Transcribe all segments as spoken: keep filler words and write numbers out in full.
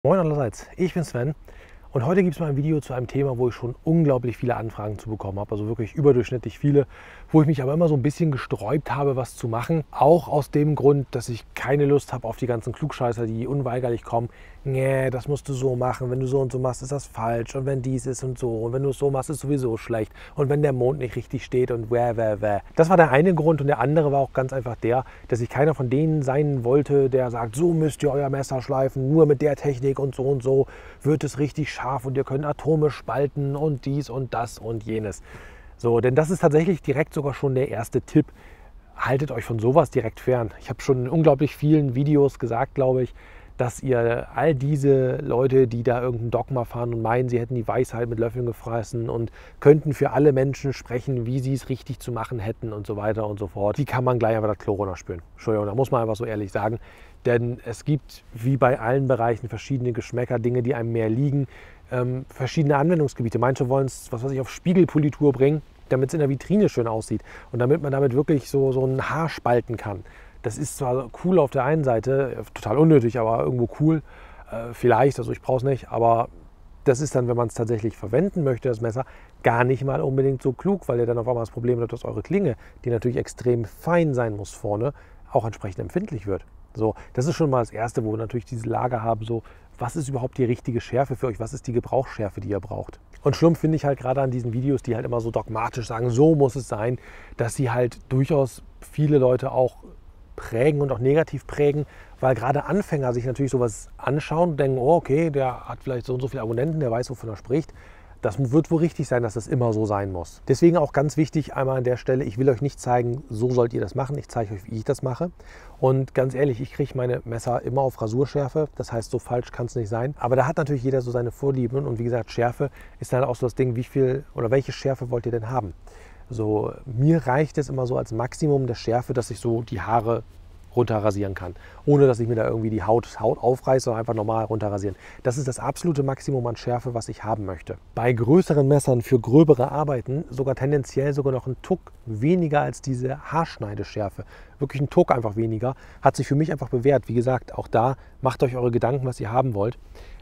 Moin allerseits, ich bin Sven und heute gibt es mal ein Video zu einem Thema, wo ich schon unglaublich viele Anfragen zu bekommen habe, also wirklich überdurchschnittlich viele, wo ich mich aber immer so ein bisschen gesträubt habe, was zu machen. Auch aus dem Grund, dass ich keine Lust habe auf die ganzen Klugscheißer, die unweigerlich kommen. Nee, das musst du so machen, wenn du so und so machst, ist das falsch und wenn dies ist und so und wenn du es so machst, ist sowieso schlecht und wenn der Mond nicht richtig steht und wäh, wäh, wäh. Das war der eine Grund und der andere war auch ganz einfach der, dass ich keiner von denen sein wollte, der sagt, so müsst ihr euer Messer schleifen, nur mit der Technik und so und so wird es richtig scharf und ihr könnt Atome spalten und dies und das und jenes. So, denn das ist tatsächlich direkt sogar schon der erste Tipp. Haltet euch von sowas direkt fern. Ich habe schon in unglaublich vielen Videos gesagt, glaube ich, dass ihr all diese Leute, die da irgendein Dogma fahren und meinen, sie hätten die Weisheit mit Löffeln gefressen und könnten für alle Menschen sprechen, wie sie es richtig zu machen hätten und so weiter und so fort, die kann man gleich einfach das Klo runterspülen. Entschuldigung, da muss man einfach so ehrlich sagen. Denn es gibt, wie bei allen Bereichen, verschiedene Geschmäcker, Dinge, die einem mehr liegen, ähm, verschiedene Anwendungsgebiete. Manche wollen es, was weiß ich, auf Spiegelpolitur bringen, damit es in der Vitrine schön aussieht und damit man damit wirklich so, so ein Haar spalten kann. Das ist zwar cool auf der einen Seite, total unnötig, aber irgendwo cool. Äh, vielleicht, also ich brauche es nicht, aber das ist dann, wenn man es tatsächlich verwenden möchte, das Messer, gar nicht mal unbedingt so klug, weil ihr dann auf einmal das Problem habt, dass eure Klinge, die natürlich extrem fein sein muss vorne, auch entsprechend empfindlich wird. So, das ist schon mal das Erste, wo wir natürlich diese Lage haben, so, was ist überhaupt die richtige Schärfe für euch, was ist die Gebrauchsschärfe, die ihr braucht. Und schlimm finde ich halt gerade an diesen Videos, die halt immer so dogmatisch sagen, so muss es sein, dass sie halt durchaus viele Leute auch prägen und auch negativ prägen, weil gerade Anfänger sich natürlich sowas anschauen und denken, oh okay, der hat vielleicht so und so viele Abonnenten, der weiß, wovon er spricht. Das wird wohl richtig sein, dass das immer so sein muss. Deswegen auch ganz wichtig einmal an der Stelle, ich will euch nicht zeigen, so sollt ihr das machen. Ich zeige euch, wie ich das mache. Und ganz ehrlich, ich kriege meine Messer immer auf Rasurschärfe. Das heißt, so falsch kann es nicht sein. Aber da hat natürlich jeder so seine Vorlieben. Und wie gesagt, Schärfe ist dann auch so das Ding, wie viel oder welche Schärfe wollt ihr denn haben? So, mir reicht es immer so als Maximum der Schärfe, dass ich so die Haare runterrasieren kann, ohne dass ich mir da irgendwie die Haut, Haut aufreiße, sondern einfach normal runterrasieren. Das ist das absolute Maximum an Schärfe, was ich haben möchte. Bei größeren Messern für gröbere Arbeiten sogar tendenziell sogar noch ein Tuck weniger als diese Haarschneideschärfe. Wirklich ein Tuck einfach weniger. Hat sich für mich einfach bewährt. Wie gesagt, auch da macht euch eure Gedanken, was ihr haben wollt.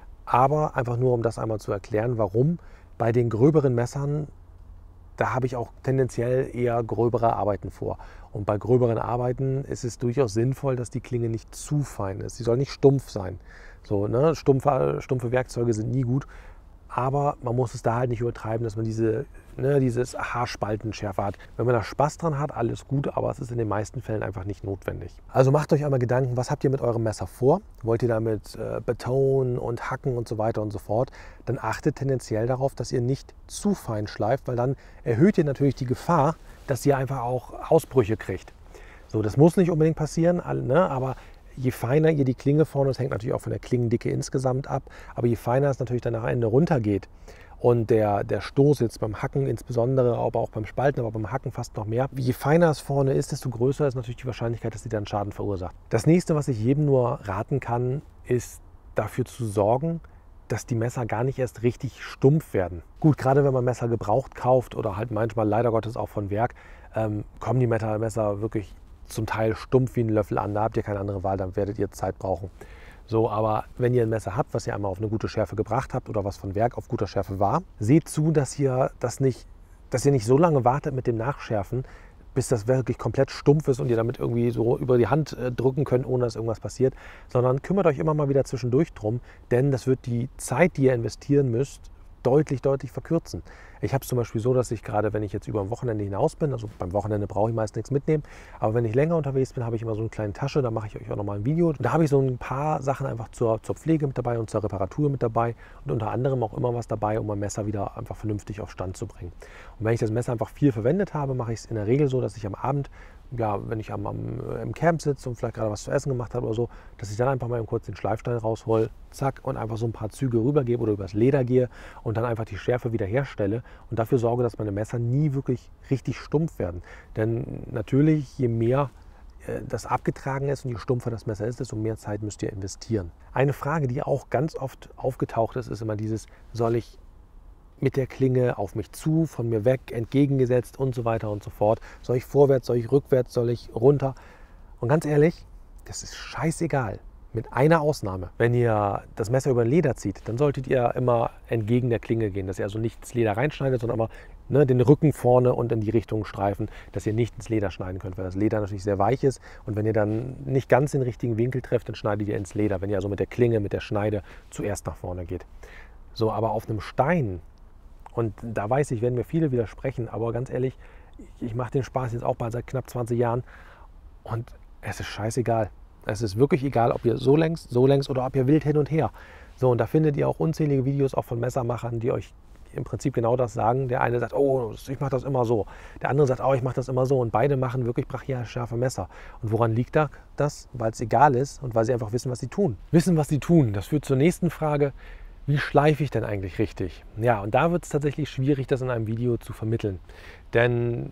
Aber einfach nur, um das einmal zu erklären, warum bei den gröberen Messern, da habe ich auch tendenziell eher gröbere Arbeiten vor. Und bei gröberen Arbeiten ist es durchaus sinnvoll, dass die Klinge nicht zu fein ist. Sie soll nicht stumpf sein. So, ne? Stumpfe, stumpfe Werkzeuge sind nie gut. Aber man muss es da halt nicht übertreiben, dass man diese, ne, dieses Haarspaltenschärfe hat. Wenn man da Spaß dran hat, alles gut, aber es ist in den meisten Fällen einfach nicht notwendig. Also macht euch einmal Gedanken, was habt ihr mit eurem Messer vor? Wollt ihr damit äh, betonen und hacken und so weiter und so fort? Dann achtet tendenziell darauf, dass ihr nicht zu fein schleift, weil dann erhöht ihr natürlich die Gefahr, dass ihr einfach auch Ausbrüche kriegt. So, das muss nicht unbedingt passieren, ne, aber je feiner ihr die Klinge vorne, das hängt natürlich auch von der Klingendicke insgesamt ab, aber je feiner es natürlich dann nach Ende runter geht und der, der Stoß jetzt beim Hacken insbesondere, aber auch beim Spalten, aber beim Hacken fast noch mehr, je feiner es vorne ist, desto größer ist natürlich die Wahrscheinlichkeit, dass sie dann Schaden verursacht. Das nächste, was ich jedem nur raten kann, ist dafür zu sorgen, dass die Messer gar nicht erst richtig stumpf werden. Gut, gerade wenn man Messer gebraucht kauft oder halt manchmal leider Gottes auch von Werk, ähm, kommen die Messer wirklich zum Teil stumpf wie ein Löffel an, da habt ihr keine andere Wahl, dann werdet ihr Zeit brauchen. So, aber wenn ihr ein Messer habt, was ihr einmal auf eine gute Schärfe gebracht habt oder was von Werk auf guter Schärfe war, seht zu, dass ihr das nicht, dass ihr nicht so lange wartet mit dem Nachschärfen, bis das wirklich komplett stumpf ist und ihr damit irgendwie so über die Hand äh, drücken könnt, ohne dass irgendwas passiert, sondern kümmert euch immer mal wieder zwischendurch drum, denn das wird die Zeit, die ihr investieren müsst, deutlich, deutlich verkürzen. Ich habe es zum Beispiel so, dass ich gerade, wenn ich jetzt über ein Wochenende hinaus bin, also beim Wochenende brauche ich meist nichts mitnehmen, aber wenn ich länger unterwegs bin, habe ich immer so eine kleine Tasche, da mache ich euch auch nochmal ein Video. Da habe ich so ein paar Sachen einfach zur, zur Pflege mit dabei und zur Reparatur mit dabei und unter anderem auch immer was dabei, um mein Messer wieder einfach vernünftig auf Stand zu bringen. Und wenn ich das Messer einfach viel verwendet habe, mache ich es in der Regel so, dass ich am Abend, ja, wenn ich am, am, im Camp sitze und vielleicht gerade was zu essen gemacht habe oder so, dass ich dann einfach mal kurz den Schleifstein raushol, zack, und einfach so ein paar Züge rübergebe oder übers Leder gehe und dann einfach die Schärfe wieder herstelle und dafür sorge, dass meine Messer nie wirklich richtig stumpf werden. Denn natürlich, je mehr äh, das abgetragen ist und je stumpfer das Messer ist, desto mehr Zeit müsst ihr investieren. Eine Frage, die auch ganz oft aufgetaucht ist, ist immer dieses, soll ich mit der Klinge auf mich zu, von mir weg, entgegengesetzt und so weiter und so fort. Soll ich vorwärts, soll ich rückwärts, soll ich runter? Und ganz ehrlich, das ist scheißegal. Mit einer Ausnahme. Wenn ihr das Messer über Leder zieht, dann solltet ihr immer entgegen der Klinge gehen, dass ihr also nicht ins Leder reinschneidet, sondern aber ne, den Rücken vorne und in die Richtung streifen, dass ihr nicht ins Leder schneiden könnt, weil das Leder natürlich sehr weich ist. Und wenn ihr dann nicht ganz den richtigen Winkel trefft, dann schneidet ihr ins Leder, wenn ihr also mit der Klinge, mit der Schneide zuerst nach vorne geht. So, aber auf einem Stein, und da weiß ich, werden mir viele widersprechen, aber ganz ehrlich, ich mache den Spaß jetzt auch bald seit knapp zwanzig Jahren und es ist scheißegal. Es ist wirklich egal, ob ihr so längst, so längst oder ob ihr wild hin und her. So, und da findet ihr auch unzählige Videos auch von Messermachern, die euch im Prinzip genau das sagen. Der eine sagt, oh, ich mache das immer so. Der andere sagt, oh, ich mache das immer so. Und beide machen wirklich brachial scharfe Messer. Und woran liegt da das? Weil es egal ist und weil sie einfach wissen, was sie tun. Wissen, was sie tun, das führt zur nächsten Frage. Wie schleife ich denn eigentlich richtig? Ja, und da wird es tatsächlich schwierig, das in einem Video zu vermitteln. Denn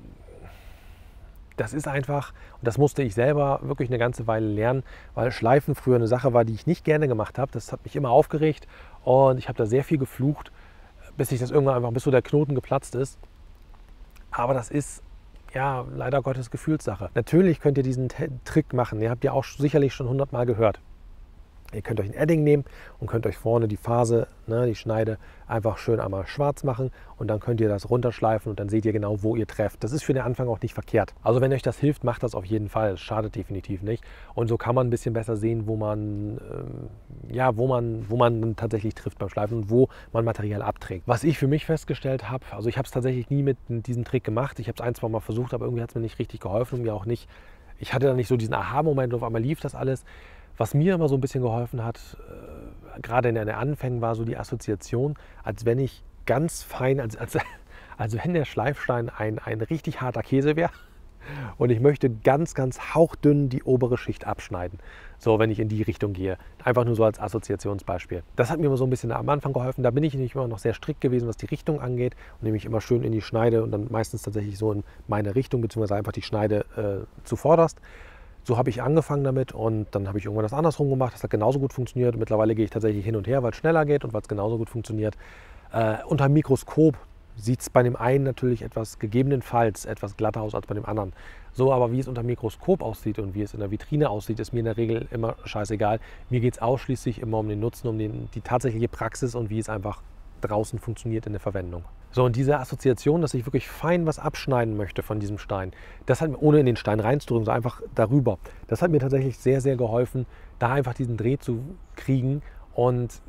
das ist einfach, und das musste ich selber wirklich eine ganze Weile lernen, weil Schleifen früher eine Sache war, die ich nicht gerne gemacht habe. Das hat mich immer aufgeregt und ich habe da sehr viel geflucht, bis ich das irgendwann einfach, bis so der Knoten geplatzt ist. Aber das ist, ja, leider Gottes Gefühlssache. Natürlich könnt ihr diesen Trick machen, ihr habt ja auch sicherlich schon hundertmal gehört. Ihr könnt euch ein Edding nehmen und könnt euch vorne die Phase, ne, die Schneide, einfach schön einmal schwarz machen und dann könnt ihr das runterschleifen und dann seht ihr genau, wo ihr trefft. Das ist für den Anfang auch nicht verkehrt. Also wenn euch das hilft, macht das auf jeden Fall. Es schadet definitiv nicht. Und so kann man ein bisschen besser sehen, wo man, ähm, ja, wo man, wo man tatsächlich trifft beim Schleifen und wo man Material abträgt. Was ich für mich festgestellt habe, also ich habe es tatsächlich nie mit diesem Trick gemacht. Ich habe es ein, zwei Mal versucht, aber irgendwie hat es mir nicht richtig geholfen und mir auch nicht. Ich hatte da nicht so diesen Aha-Moment und auf einmal lief das alles. Was mir immer so ein bisschen geholfen hat, äh, gerade in den Anfängen, war so die Assoziation, als wenn ich ganz fein, als, als, als wenn der Schleifstein ein, ein richtig harter Käse wäre und ich möchte ganz, ganz hauchdünn die obere Schicht abschneiden. So, wenn ich in die Richtung gehe. Einfach nur so als Assoziationsbeispiel. Das hat mir immer so ein bisschen am Anfang geholfen. Da bin ich nämlich immer noch sehr strikt gewesen, was die Richtung angeht. Und nämlich immer schön in die Schneide und dann meistens tatsächlich so in meine Richtung, beziehungsweise einfach die Schneide äh, zuvorderst. So habe ich angefangen damit und dann habe ich irgendwann das andersrum gemacht. Das hat genauso gut funktioniert. Mittlerweile gehe ich tatsächlich hin und her, weil es schneller geht und weil es genauso gut funktioniert. Äh, unter dem Mikroskop sieht es bei dem einen natürlich etwas gegebenenfalls etwas glatter aus als bei dem anderen. So, aber wie es unter dem Mikroskop aussieht und wie es in der Vitrine aussieht, ist mir in der Regel immer scheißegal. Mir geht es ausschließlich immer um den Nutzen, um den, die tatsächliche Praxis und wie es einfach draußen funktioniert in der Verwendung. So, und diese Assoziation, dass ich wirklich fein was abschneiden möchte von diesem Stein, das hat mir, ohne in den Stein reinzudrücken, so einfach darüber, das hat mir tatsächlich sehr, sehr geholfen, da einfach diesen Dreh zu kriegen und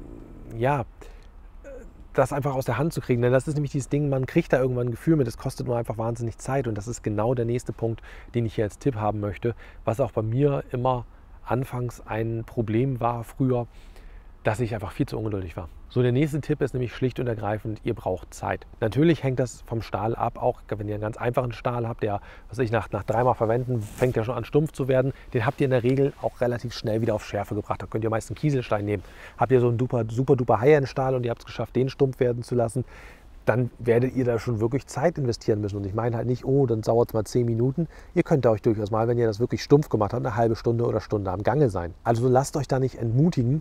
ja, das einfach aus der Hand zu kriegen. Denn das ist nämlich dieses Ding, man kriegt da irgendwann ein Gefühl mit, es kostet nur einfach wahnsinnig Zeit und das ist genau der nächste Punkt, den ich hier als Tipp haben möchte, was auch bei mir immer anfangs ein Problem war früher, dass ich einfach viel zu ungeduldig war. So, der nächste Tipp ist nämlich schlicht und ergreifend, ihr braucht Zeit. Natürlich hängt das vom Stahl ab, auch wenn ihr einen ganz einfachen Stahl habt, der, was ich nach, nach dreimal verwenden, fängt ja schon an stumpf zu werden, den habt ihr in der Regel auch relativ schnell wieder auf Schärfe gebracht. Da könnt ihr meist einen Kieselstein nehmen. Habt ihr so einen super, super duper High-End-Stahl und ihr habt es geschafft, den stumpf werden zu lassen, dann werdet ihr da schon wirklich Zeit investieren müssen. Und ich meine halt nicht, oh, dann dauert es mal zehn Minuten. Ihr könnt da euch durchaus mal, wenn ihr das wirklich stumpf gemacht habt, eine halbe Stunde oder Stunde am Gange sein. Also lasst euch da nicht entmutigen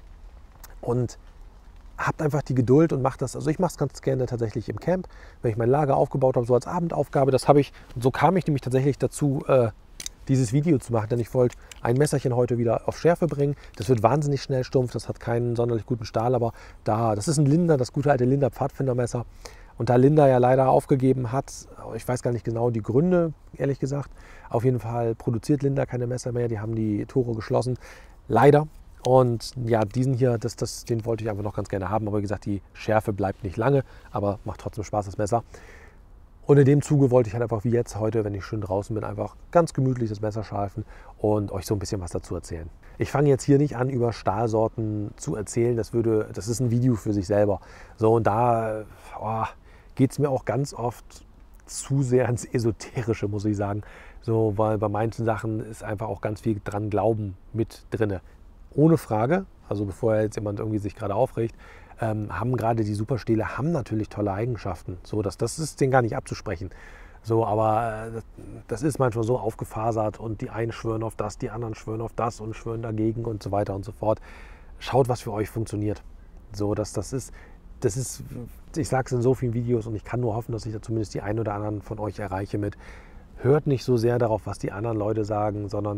und habt einfach die Geduld und macht das. Also ich mache es ganz gerne tatsächlich im Camp, wenn ich mein Lager aufgebaut habe, so als Abendaufgabe. Das habe ich, und so kam ich nämlich tatsächlich dazu, äh, dieses Video zu machen, denn ich wollte ein Messerchen heute wieder auf Schärfe bringen. Das wird wahnsinnig schnell stumpf, das hat keinen sonderlich guten Stahl, aber da, das ist ein Linder, das gute alte Linder Pfadfindermesser. Und da Linder ja leider aufgegeben hat, ich weiß gar nicht genau die Gründe, ehrlich gesagt. Auf jeden Fall produziert Linder keine Messer mehr, die haben die Tore geschlossen. Leider. Und ja, diesen hier, das, das, den wollte ich einfach noch ganz gerne haben. Aber wie gesagt, die Schärfe bleibt nicht lange, aber macht trotzdem Spaß, das Messer. Und in dem Zuge wollte ich halt einfach wie jetzt heute, wenn ich schön draußen bin, einfach ganz gemütlich das Messer schleifen und euch so ein bisschen was dazu erzählen. Ich fange jetzt hier nicht an, über Stahlsorten zu erzählen. Das, würde, das ist ein Video für sich selber. So, und da oh, geht es mir auch ganz oft zu sehr ins Esoterische, muss ich sagen. So, weil bei manchen Sachen ist einfach auch ganz viel dran Glauben mit drin. Ohne Frage, also bevor jetzt jemand irgendwie sich gerade aufregt, ähm, haben gerade die Superstähle haben natürlich tolle Eigenschaften. So, dass, das ist denen gar nicht abzusprechen. So, aber äh, das ist manchmal so aufgefasert und die einen schwören auf das, die anderen schwören auf das und schwören dagegen und so weiter und so fort. Schaut, was für euch funktioniert. So, dass das ist, das ist, ich sage es in so vielen Videos und ich kann nur hoffen, dass ich da zumindest die einen oder anderen von euch erreiche mit, hört nicht so sehr darauf, was die anderen Leute sagen, sondern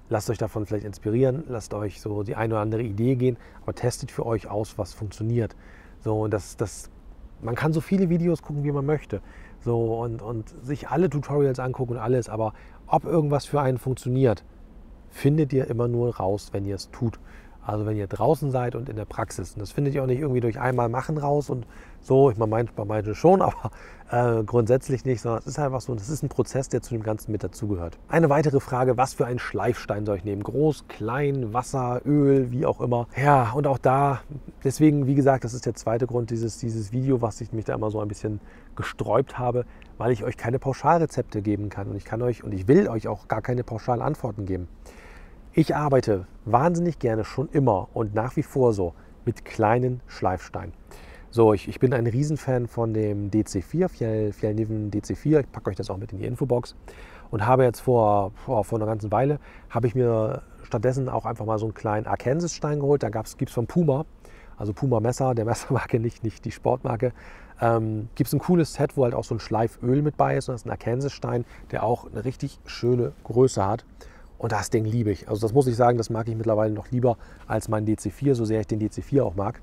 lasst euch davon vielleicht inspirieren, lasst euch so die eine oder andere Idee gehen, aber testet für euch aus, was funktioniert. So, und das, das, man kann so viele Videos gucken, wie man möchte. So, und, und sich alle Tutorials angucken und alles, aber ob irgendwas für einen funktioniert, findet ihr immer nur raus, wenn ihr es tut. Also wenn ihr draußen seid und in der Praxis. Und das findet ihr auch nicht irgendwie durch einmal machen raus und so. Ich meine, bei manchen schon, aber äh, grundsätzlich nicht, sondern es ist einfach so, das ist ein Prozess, der zu dem Ganzen mit dazugehört. Eine weitere Frage, was für einen Schleifstein soll ich nehmen? Groß, klein, Wasser, Öl, wie auch immer. Ja, und auch da, deswegen, wie gesagt, das ist der zweite Grund dieses, dieses Video, was ich mich da immer so ein bisschen gesträubt habe, weil ich euch keine Pauschalrezepte geben kann. Und ich kann euch, und ich will euch auch gar keine pauschalen Antworten geben. Ich arbeite wahnsinnig gerne schon immer und nach wie vor so mit kleinen Schleifsteinen. So, ich, ich bin ein Riesenfan von dem D C vier, Fjell, Fjellkniven D C vier. Ich packe euch das auch mit in die Infobox. Und habe jetzt vor, vor, vor einer ganzen Weile, habe ich mir stattdessen auch einfach mal so einen kleinen Arkansas-Stein geholt. Da gibt es von Puma, also Puma Messer, der Messermarke, nicht, nicht die Sportmarke. Ähm, gibt es ein cooles Set, wo halt auch so ein Schleiföl mit bei ist. Und das ist ein Arkansas-Stein, der auch eine richtig schöne Größe hat. Und das Ding liebe ich. Also das muss ich sagen, das mag ich mittlerweile noch lieber als mein D C vier, so sehr ich den D C vier auch mag.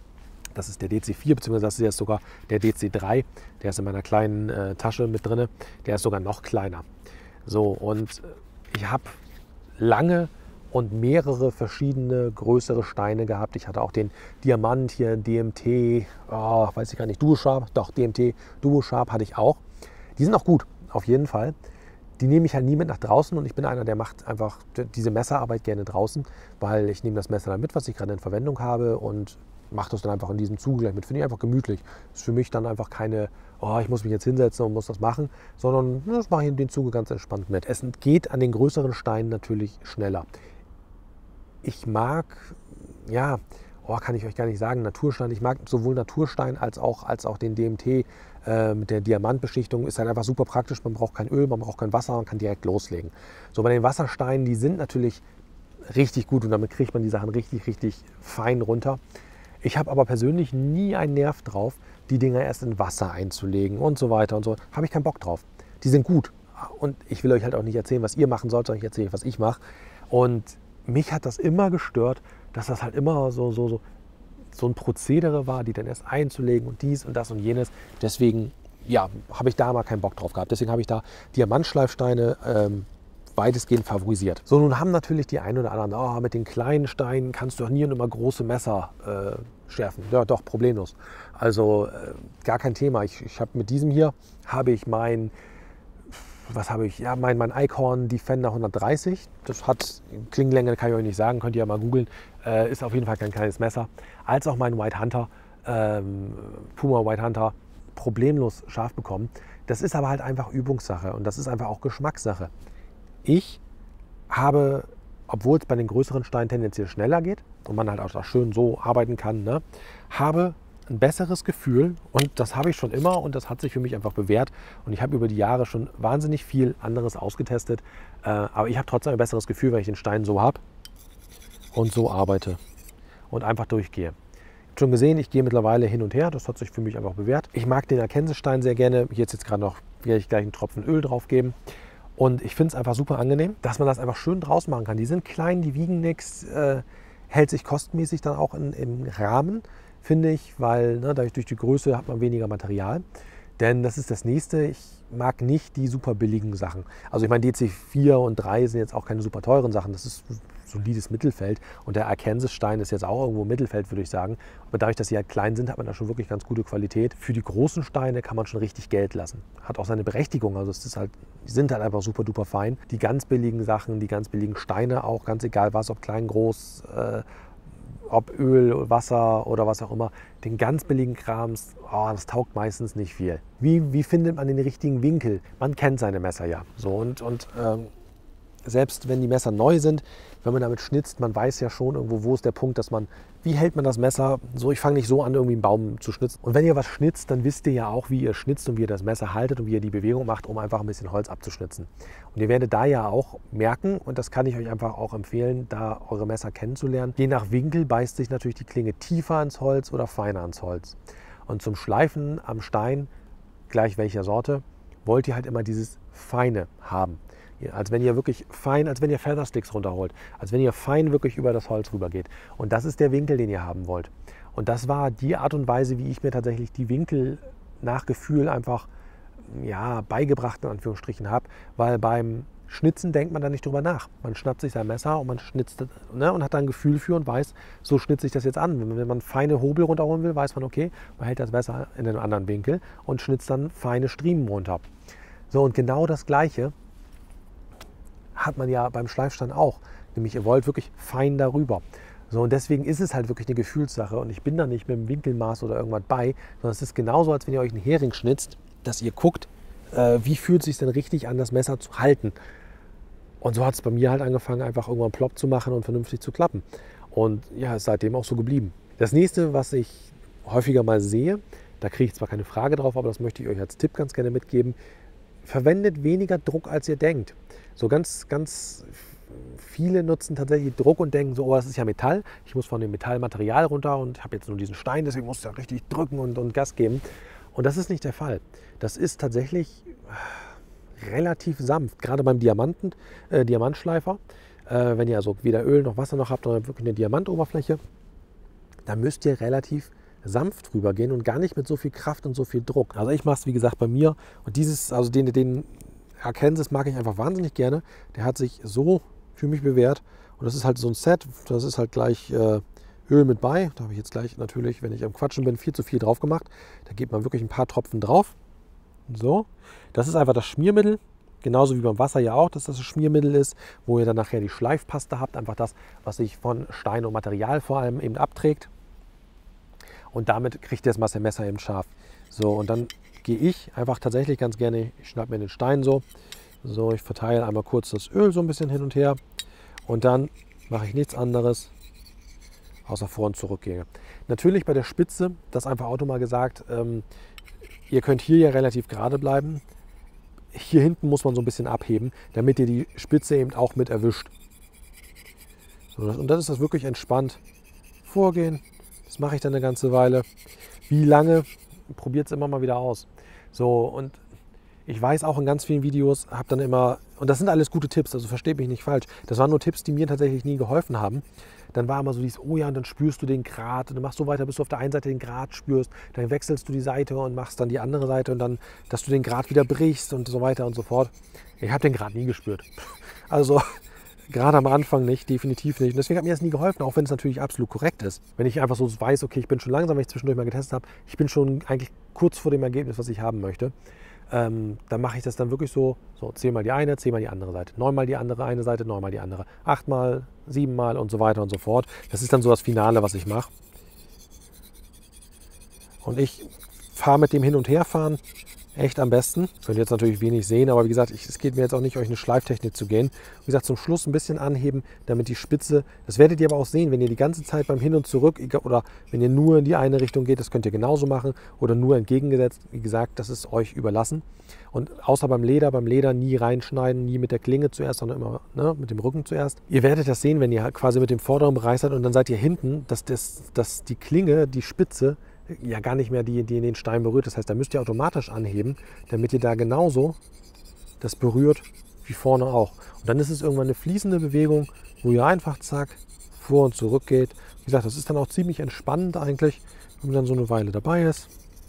Das ist der D C vier, beziehungsweise das ist jetzt sogar der D C drei. Der ist in meiner kleinen äh, Tasche mit drin. Der ist sogar noch kleiner. So, und ich habe lange und mehrere verschiedene größere Steine gehabt. Ich hatte auch den Diamant hier, D M T, oh, weiß ich gar nicht, Duo Sharp. Doch, D M T, Duo Sharp hatte ich auch. Die sind auch gut, auf jeden Fall. Die nehme ich halt nie mit nach draußen und ich bin einer, der macht einfach diese Messerarbeit gerne draußen, weil ich nehme das Messer dann mit, was ich gerade in Verwendung habe und mache das dann einfach in diesem Zuge gleich mit. Finde ich einfach gemütlich. Das ist für mich dann einfach keine, oh, ich muss mich jetzt hinsetzen und muss das machen, sondern das mache ich in dem Zuge ganz entspannt mit. Es geht an den größeren Steinen natürlich schneller. Ich mag, ja, oh, kann ich euch gar nicht sagen, Naturstein. Ich mag sowohl Naturstein als auch, als auch den D M T äh, mit der Diamantbeschichtung. Ist halt einfach super praktisch. Man braucht kein Öl, man braucht kein Wasser, man kann direkt loslegen. So, bei den Wassersteinen, die sind natürlich richtig gut und damit kriegt man die Sachen richtig, richtig fein runter. Ich habe aber persönlich nie einen Nerv drauf, die Dinger erst in Wasser einzulegen und so weiter und so. Habe ich keinen Bock drauf. Die sind gut. Und ich will euch halt auch nicht erzählen, was ihr machen sollt, sondern ich erzähle euch, was ich mache. Und mich hat das immer gestört, dass das halt immer so, so, so, so ein Prozedere war, die dann erst einzulegen und dies und das und jenes. Deswegen, ja, habe ich da mal keinen Bock drauf gehabt. Deswegen habe ich da Diamantschleifsteine ähm, weitestgehend favorisiert. So, nun haben natürlich die einen oder anderen, oh, mit den kleinen Steinen kannst du doch nie und immer große Messer äh, schärfen. Ja, doch, problemlos. Also äh, gar kein Thema. Ich, ich habe mit diesem hier, habe ich mein, was habe ich, ja, mein, mein Eichhorn Defender hundertdreißig. Das hat Klingenlänge, kann ich euch nicht sagen, könnt ihr ja mal googeln. Äh, ist auf jeden Fall kein kleines Messer. Als auch mein White Hunter, ähm, Puma White Hunter, problemlos scharf bekommen. Das ist aber halt einfach Übungssache und das ist einfach auch Geschmackssache. Ich habe, obwohl es bei den größeren Steinen tendenziell schneller geht und man halt auch schön so arbeiten kann, ne, habe ein besseres Gefühl und das habe ich schon immer und das hat sich für mich einfach bewährt und ich habe über die Jahre schon wahnsinnig viel anderes ausgetestet, äh, aber ich habe trotzdem ein besseres Gefühl, wenn ich den Stein so habe und so arbeite und einfach durchgehe. Ich habe schon gesehen, ich gehe mittlerweile hin und her, das hat sich für mich einfach bewährt. Ich mag den Arkansas-Stein sehr gerne, jetzt jetzt gerade noch, werde ich gleich einen Tropfen Öl drauf geben. Und ich finde es einfach super angenehm, dass man das einfach schön draus machen kann. Die sind klein, die wiegen nichts, äh, hält sich kostenmäßig dann auch in, im Rahmen, finde ich, weil ne, dadurch durch die Größe hat man weniger Material. Denn das ist das Nächste, ich mag nicht die super billigen Sachen. Also ich meine, D C vier und drei sind jetzt auch keine super teuren Sachen, das ist solides Mittelfeld. Und der Arkansas-Stein ist jetzt auch irgendwo Mittelfeld, würde ich sagen. Aber dadurch, dass sie halt klein sind, hat man da schon wirklich ganz gute Qualität. Für die großen Steine kann man schon richtig Geld lassen. Hat auch seine Berechtigung, also es ist halt, die sind halt einfach super duper fein. Die ganz billigen Sachen, die ganz billigen Steine auch, ganz egal was, ob klein, groß, äh, ob Öl, Wasser oder was auch immer, den ganz billigen Krams, oh, das taugt meistens nicht viel. Wie, wie findet man den richtigen Winkel? Man kennt seine Messer ja. So, und und ähm, selbst wenn die Messer neu sind, wenn man damit schnitzt, man weiß ja schon irgendwo, wo ist der Punkt, dass man, wie hält man das Messer? So, ich fange nicht so an, irgendwie einen Baum zu schnitzen. Und wenn ihr was schnitzt, dann wisst ihr ja auch, wie ihr schnitzt und wie ihr das Messer haltet und wie ihr die Bewegung macht, um einfach ein bisschen Holz abzuschnitzen. Und ihr werdet da ja auch merken, und das kann ich euch einfach auch empfehlen, da eure Messer kennenzulernen. Je nach Winkel beißt sich natürlich die Klinge tiefer ans Holz oder feiner ans Holz. Und zum Schleifen am Stein, gleich welcher Sorte, wollt ihr halt immer dieses Feine haben. als wenn ihr wirklich fein, als wenn ihr Feathersticks runterholt, als wenn ihr fein wirklich über das Holz rüber geht. Und das ist der Winkel, den ihr haben wollt. Und das war die Art und Weise, wie ich mir tatsächlich die Winkel nach Gefühl einfach ja, beigebracht in Anführungsstrichen habe, weil beim Schnitzen denkt man da nicht drüber nach. Man schnappt sich sein Messer und man schnitzt, ne, und hat da ein Gefühl für und weiß, so schnitze ich das jetzt an. Wenn, wenn man feine Hobel runterholen will, weiß man, okay, man hält das Messer in einem anderen Winkel und schnitzt dann feine Striemen runter. So, und genau das Gleiche hat man ja beim Schleifstein auch. Nämlich, ihr wollt wirklich fein darüber. So, und deswegen ist es halt wirklich eine Gefühlssache und ich bin da nicht mit dem Winkelmaß oder irgendwas bei, sondern es ist genauso, als wenn ihr euch einen Hering schnitzt, dass ihr guckt, äh, wie fühlt es sich denn richtig an, das Messer zu halten. Und so hat es bei mir halt angefangen, einfach irgendwann plopp zu machen und vernünftig zu klappen. Und ja, ist seitdem auch so geblieben. Das nächste, was ich häufiger mal sehe, da kriege ich zwar keine Frage drauf, aber das möchte ich euch als Tipp ganz gerne mitgeben, verwendet weniger Druck, als ihr denkt. So ganz, ganz viele nutzen tatsächlich Druck und denken so, oh, das ist ja Metall, ich muss von dem Metallmaterial runter und ich habe jetzt nur diesen Stein, deswegen muss ich ja richtig drücken und, und Gas geben. Und das ist nicht der Fall. Das ist tatsächlich relativ sanft, gerade beim Diamanten, äh, Diamantschleifer. Äh, wenn ihr also weder Öl noch Wasser noch habt, sondern wirklich eine Diamantoberfläche, da müsst ihr relativ sanft drüber gehen und gar nicht mit so viel Kraft und so viel Druck. Also ich mache es, wie gesagt, bei mir und dieses, also den, den Arkansas mag ich einfach wahnsinnig gerne. Der hat sich so für mich bewährt und das ist halt so ein Set, das ist halt gleich äh, Öl mit bei. Da habe ich jetzt gleich natürlich, wenn ich am Quatschen bin, viel zu viel drauf gemacht. Da gibt man wirklich ein paar Tropfen drauf. So, das ist einfach das Schmiermittel, genauso wie beim Wasser ja auch, dass das das Schmiermittel ist, wo ihr dann nachher die Schleifpaste habt, einfach das, was sich von Stein und Material vor allem eben abträgt. Und damit kriegt ihr das Messer eben scharf. So, und dann gehe ich einfach tatsächlich ganz gerne, ich schnappe mir den Stein so, so, ich verteile einmal kurz das Öl so ein bisschen hin und her und dann mache ich nichts anderes, außer vor und zurück gehe. Natürlich bei der Spitze, das einfach Auto mal gesagt, ähm, ihr könnt hier ja relativ gerade bleiben. Hier hinten muss man so ein bisschen abheben, damit ihr die Spitze eben auch mit erwischt. So, und dann ist das wirklich entspannt. Vorgehen, das mache ich dann eine ganze Weile. Wie lange? Probiert es immer mal wieder aus. So, und ich weiß auch in ganz vielen Videos, habe dann immer, und das sind alles gute Tipps, also versteht mich nicht falsch, das waren nur Tipps, die mir tatsächlich nie geholfen haben. Dann war immer so dieses, oh ja, und dann spürst du den Grat und dann machst du weiter, bis du auf der einen Seite den Grat spürst, dann wechselst du die Seite und machst dann die andere Seite und dann, dass du den Grat wieder brichst und so weiter und so fort. Ich habe den Grat nie gespürt. Also gerade am Anfang nicht, definitiv nicht. Und deswegen hat mir das nie geholfen, auch wenn es natürlich absolut korrekt ist. Wenn ich einfach so weiß, okay, ich bin schon langsam, wenn ich zwischendurch mal getestet habe, ich bin schon eigentlich kurz vor dem Ergebnis, was ich haben möchte. Ähm, dann mache ich das dann wirklich so, so zehnmal die eine, zehnmal die andere Seite, neunmal die andere eine Seite, neunmal die andere, achtmal, siebenmal und so weiter und so fort. Das ist dann so das Finale, was ich mache. Und ich fahre mit dem Hin- und Herfahren echt am besten. Könnt ihr jetzt natürlich wenig sehen, aber wie gesagt, ich, es geht mir jetzt auch nicht, euch eine Schleiftechnik zu gehen. Wie gesagt, zum Schluss ein bisschen anheben, damit die Spitze, das werdet ihr aber auch sehen, wenn ihr die ganze Zeit beim Hin und Zurück oder wenn ihr nur in die eine Richtung geht, das könnt ihr genauso machen oder nur entgegengesetzt. Wie gesagt, das ist euch überlassen. Und außer beim Leder, beim Leder nie reinschneiden, nie mit der Klinge zuerst, sondern immer, ne, mit dem Rücken zuerst. Ihr werdet das sehen, wenn ihr quasi mit dem vorderen Bereich seid und dann seid ihr hinten, dass, das, dass die Klinge, die Spitze, ja gar nicht mehr die, die in den Stein berührt. Das heißt, da müsst ihr automatisch anheben, damit ihr da genauso das berührt wie vorne auch. Und dann ist es irgendwann eine fließende Bewegung, wo ihr einfach zack, vor und zurück geht. Wie gesagt, das ist dann auch ziemlich entspannend eigentlich, wenn man dann so eine Weile dabei ist.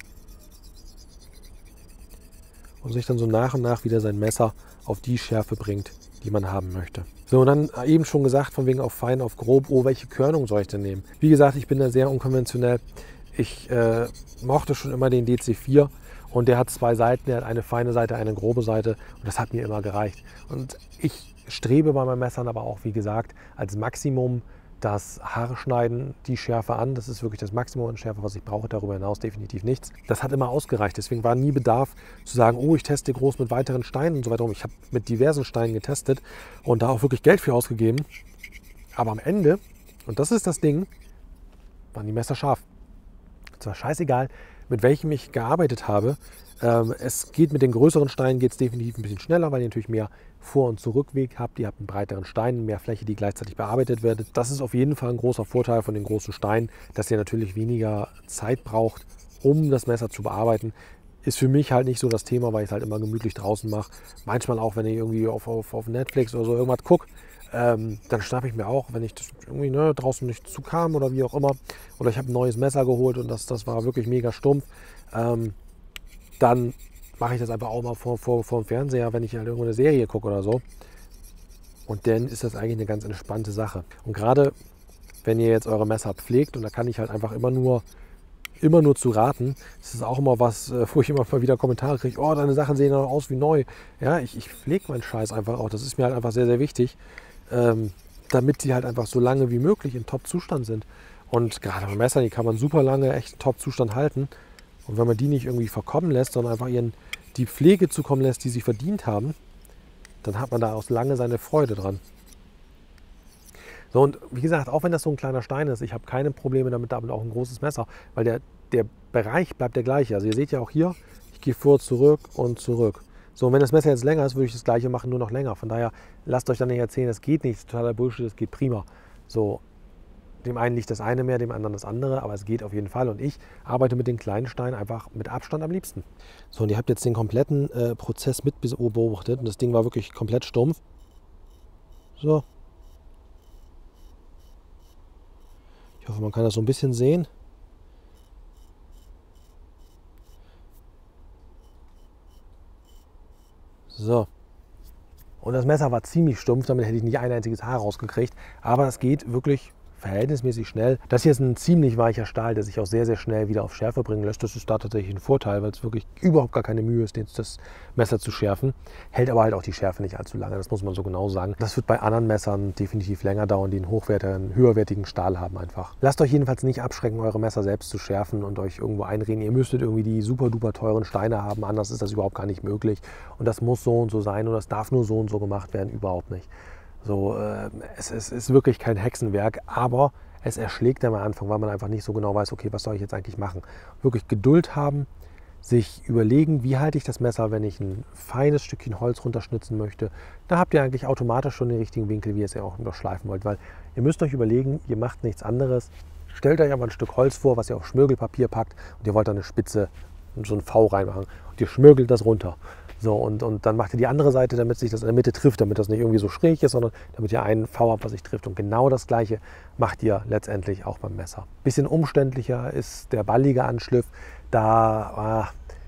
Und sich dann so nach und nach wieder sein Messer auf die Schärfe bringt, die man haben möchte. So, und dann eben schon gesagt, von wegen auf fein, auf grob, oh, welche Körnung soll ich denn nehmen? Wie gesagt, ich bin da sehr unkonventionell. Ich äh, mochte schon immer den D C vier und der hat zwei Seiten, der hat eine feine Seite, eine grobe Seite und das hat mir immer gereicht. Und ich strebe bei meinen Messern aber auch, wie gesagt, als Maximum das Haare schneiden, die Schärfe an. Das ist wirklich das Maximum an Schärfe, was ich brauche, darüber hinaus definitiv nichts. Das hat immer ausgereicht, deswegen war nie Bedarf zu sagen, oh, ich teste groß mit weiteren Steinen und so weiter. Ich habe mit diversen Steinen getestet und da auch wirklich Geld für ausgegeben. Aber am Ende, und das ist das Ding, waren die Messer scharf. Es war scheißegal, mit welchem ich gearbeitet habe. Ähm, es geht mit den größeren Steinen geht es definitiv ein bisschen schneller, weil ihr natürlich mehr Vor- und Zurückweg habt. Ihr habt einen breiteren Stein, mehr Fläche, die gleichzeitig bearbeitet wird. Das ist auf jeden Fall ein großer Vorteil von den großen Steinen, dass ihr natürlich weniger Zeit braucht, um das Messer zu bearbeiten. ist für mich halt nicht so das Thema, weil ich es halt immer gemütlich draußen mache. Manchmal auch, wenn ich irgendwie auf, auf, auf Netflix oder so irgendwas gucke, ähm, dann schnappe ich mir auch, wenn ich das irgendwie ne, draußen nicht zu kam oder wie auch immer. Oder ich habe ein neues Messer geholt und das, das war wirklich mega stumpf. Ähm, dann mache ich das einfach auch mal vor, vor, vor dem Fernseher, wenn ich halt irgendwo eine Serie gucke oder so. Und dann ist das eigentlich eine ganz entspannte Sache. Und gerade wenn ihr jetzt eure Messer pflegt, und da kann ich halt einfach immer nur, immer nur zu raten, das ist auch immer was, wo ich immer mal wieder Kommentare kriege, oh, deine Sachen sehen noch aus wie neu. Ja, ich, ich pflege meinen Scheiß einfach auch. Das ist mir halt einfach sehr, sehr wichtig, ähm, damit sie halt einfach so lange wie möglich in Top-Zustand sind. Und gerade bei Messern, die kann man super lange echt in Top-Zustand halten. Und wenn man die nicht irgendwie verkommen lässt, sondern einfach ihren, die Pflege zukommen lässt, die sie verdient haben, dann hat man da auch lange seine Freude dran. So, und wie gesagt, auch wenn das so ein kleiner Stein ist, ich habe keine Probleme damit, damit auch ein großes Messer, weil der, der Bereich bleibt der gleiche. Also ihr seht ja auch hier, ich gehe vor, zurück und zurück. So, und wenn das Messer jetzt länger ist, würde ich das gleiche machen, nur noch länger. Von daher lasst euch dann nicht erzählen, das geht nicht, das ist totaler Bullshit, das geht prima. So, dem einen liegt das eine mehr, dem anderen das andere, aber es geht auf jeden Fall. Und ich arbeite mit den kleinen Steinen einfach mit Abstand am liebsten. So, und ihr habt jetzt den kompletten äh, Prozess mit beobachtet und das Ding war wirklich komplett stumpf. So. Ich hoffe, man kann das so ein bisschen sehen. So. Und das Messer war ziemlich stumpf, damit hätte ich nicht ein einziges Haar rausgekriegt. Aber das geht wirklich verhältnismäßig schnell. Das hier ist ein ziemlich weicher Stahl, der sich auch sehr, sehr schnell wieder auf Schärfe bringen lässt. Das ist da tatsächlich ein Vorteil, weil es wirklich überhaupt gar keine Mühe ist, das Messer zu schärfen. Hält aber halt auch die Schärfe nicht allzu lange, das muss man so genau sagen. Das wird bei anderen Messern definitiv länger dauern, die einen hochwertigen, höherwertigen Stahl haben einfach. Lasst euch jedenfalls nicht abschrecken, eure Messer selbst zu schärfen und euch irgendwo einreden, ihr müsstet irgendwie die super duper teuren Steine haben, anders ist das überhaupt gar nicht möglich. Und das muss so und so sein und das darf nur so und so gemacht werden, überhaupt nicht. So, äh, es, es ist wirklich kein Hexenwerk, aber es erschlägt am Anfang, weil man einfach nicht so genau weiß, okay, was soll ich jetzt eigentlich machen. Wirklich Geduld haben, sich überlegen, wie halte ich das Messer, wenn ich ein feines Stückchen Holz runterschnitzen möchte. Da habt ihr eigentlich automatisch schon den richtigen Winkel, wie ihr es ja auch noch schleifen wollt, weil ihr müsst euch überlegen, ihr macht nichts anderes. Stellt euch aber ein Stück Holz vor, was ihr auf Schmirgelpapier packt und ihr wollt da eine Spitze, so ein V reinmachen und ihr schmirgelt das runter. So, und, und dann macht ihr die andere Seite, damit sich das in der Mitte trifft, damit das nicht irgendwie so schräg ist, sondern damit ihr einen V habt, was sich trifft. Und genau das Gleiche macht ihr letztendlich auch beim Messer. Bisschen umständlicher ist der ballige Anschliff. Da ah,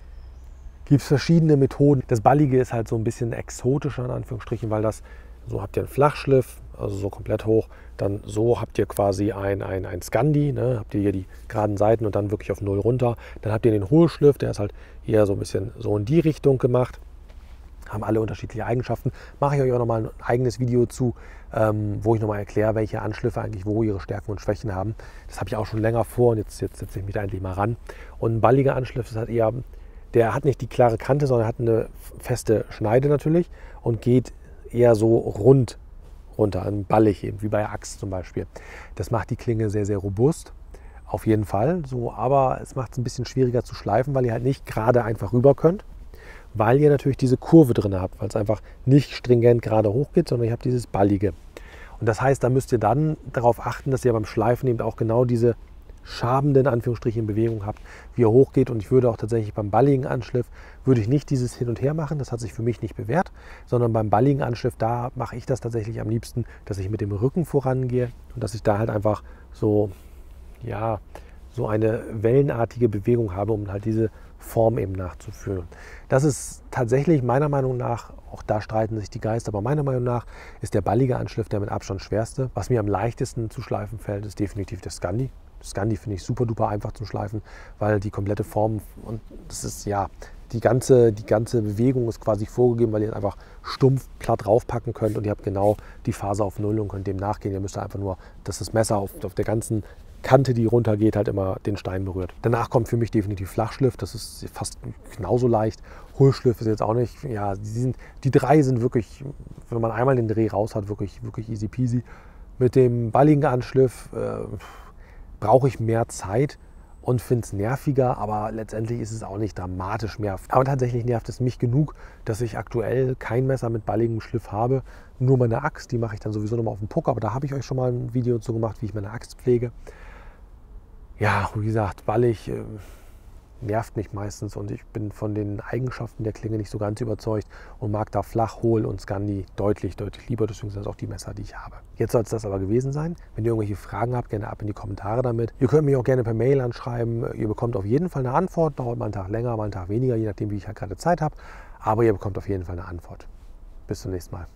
gibt es verschiedene Methoden. Das Ballige ist halt so ein bisschen exotischer in Anführungsstrichen, weil das, so habt ihr einen Flachschliff, also so komplett hoch. Dann so habt ihr quasi ein, ein, ein Scandi, ne? Habt ihr hier die geraden Seiten und dann wirklich auf null runter. Dann habt ihr den Hohlschliff, der ist halt eher so ein bisschen so in die Richtung gemacht. Haben alle unterschiedliche Eigenschaften. Mache ich euch auch nochmal ein eigenes Video zu, ähm, wo ich nochmal erkläre, welche Anschliffe eigentlich wo ihre Stärken und Schwächen haben. Das habe ich auch schon länger vor und jetzt, jetzt setze ich mich da endlich mal ran. Und ein balliger Anschliff ist halt eher, der hat nicht die klare Kante, sondern hat eine feste Schneide natürlich und geht eher so rund runter, ballig eben, wie bei der Axt zum Beispiel. Das macht die Klinge sehr, sehr robust, auf jeden Fall. So, aber es macht es ein bisschen schwieriger zu schleifen, weil ihr halt nicht gerade einfach rüber könnt, weil ihr natürlich diese Kurve drin habt, weil es einfach nicht stringent gerade hoch geht, sondern ihr habt dieses Ballige. Und das heißt, da müsst ihr dann darauf achten, dass ihr beim Schleifen eben auch genau diese schabenden Anführungsstriche in Bewegung habt, wie er hochgeht. Und ich würde auch tatsächlich beim balligen Anschliff, würde ich nicht dieses Hin und Her machen, das hat sich für mich nicht bewährt, sondern beim balligen Anschliff, da mache ich das tatsächlich am liebsten, dass ich mit dem Rücken vorangehe und dass ich da halt einfach so, ja, so eine wellenartige Bewegung habe, um halt diese Form eben nachzuführen. Das ist tatsächlich meiner Meinung nach, auch da streiten sich die Geister, aber meiner Meinung nach ist der ballige Anschliff der mit Abstand schwerste. Was mir am leichtesten zu schleifen fällt, ist definitiv der Scandi. Scandi finde ich super duper einfach zum Schleifen, weil die komplette Form und das ist ja, die ganze, die ganze Bewegung ist quasi vorgegeben, weil ihr es einfach stumpf platt draufpacken könnt und ihr habt genau die Phase auf Null und könnt dem nachgehen. Ihr müsst einfach nur, dass das Messer auf, auf der ganzen Kante, die runtergeht, halt immer den Stein berührt. Danach kommt für mich definitiv Flachschliff, das ist fast genauso leicht. Hohlschliff ist jetzt auch nicht, ja, die, sind, die drei sind wirklich, wenn man einmal den Dreh raus hat, wirklich, wirklich easy peasy. Mit dem balligen Anschliff äh, brauche ich mehr Zeit und finde es nerviger, aber letztendlich ist es auch nicht dramatisch mehr. Aber tatsächlich nervt es mich genug, dass ich aktuell kein Messer mit balligem Schliff habe. Nur meine Axt, die mache ich dann sowieso nochmal auf dem Puck, aber da habe ich euch schon mal ein Video zu gemacht, wie ich meine Axt pflege. Ja, wie gesagt, ballig, äh, nervt mich meistens und ich bin von den Eigenschaften der Klinge nicht so ganz überzeugt und mag da flach, hohl und Scandi deutlich, deutlich lieber. Deswegen sind das auch die Messer, die ich habe. Jetzt soll es das aber gewesen sein. Wenn ihr irgendwelche Fragen habt, gerne ab in die Kommentare damit. Ihr könnt mich auch gerne per Mail anschreiben. Ihr bekommt auf jeden Fall eine Antwort. Dauert mal einen Tag länger, mal einen Tag weniger, je nachdem, wie ich halt gerade Zeit habe. Aber ihr bekommt auf jeden Fall eine Antwort. Bis zum nächsten Mal.